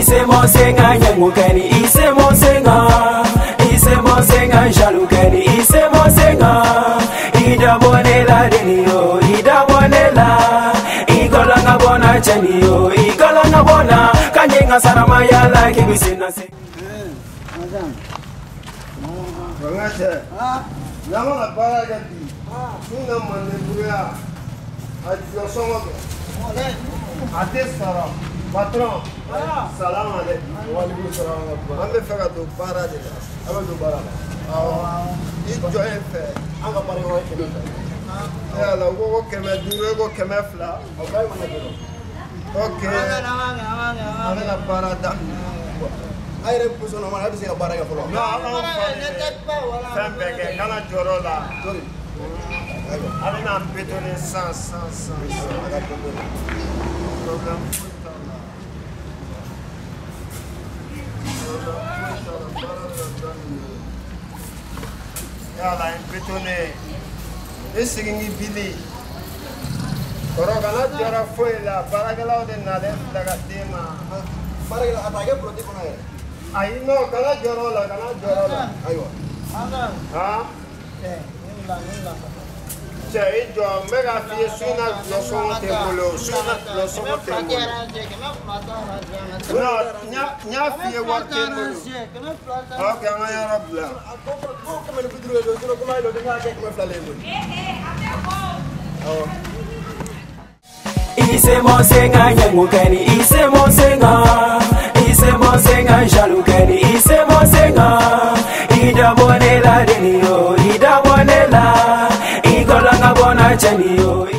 Ise monsenga nyangukeni, ise monsenga jalukeni, ise monsenga. Ida bonela denio, ida bonela. Igolanga bona chanio, igolanga bona. Kanyenga sarama yala kibisina se. Bangate. Nama na para gati. Sina mande buya. Adio songo. Ate sara. Patron. Salam alaikum. Wa alaikum salam. Ambe fega do para de. Aba do para. Ijo efe. Anga para wa ke. Ya la go keme dure go keme fla. Okay. Anga na para da. Aire puso no mala dise bara ga folo. No, fem bege kana jorola. Jori. Avec un bétonné 100. Yala, un bétonné. Et c'est une bili. Corogana, tu auras fouillé là. Paragala de Nalef, la Gatema. Paragala, attaqué pour te connaître. Aïe, non, kana jorola. Aïe. Ah? Cioè, io mega fie suna lo sono tempolo, No, nya fie war tempolo. Ok, ma ya rabla. Come lo vidro, come lo denga che come flale. Ise monsenga nyangukeni, ise monsenga jalukeni, ise monsenga. Ida bonela denio, ida bonela. Igolanga bona chanio.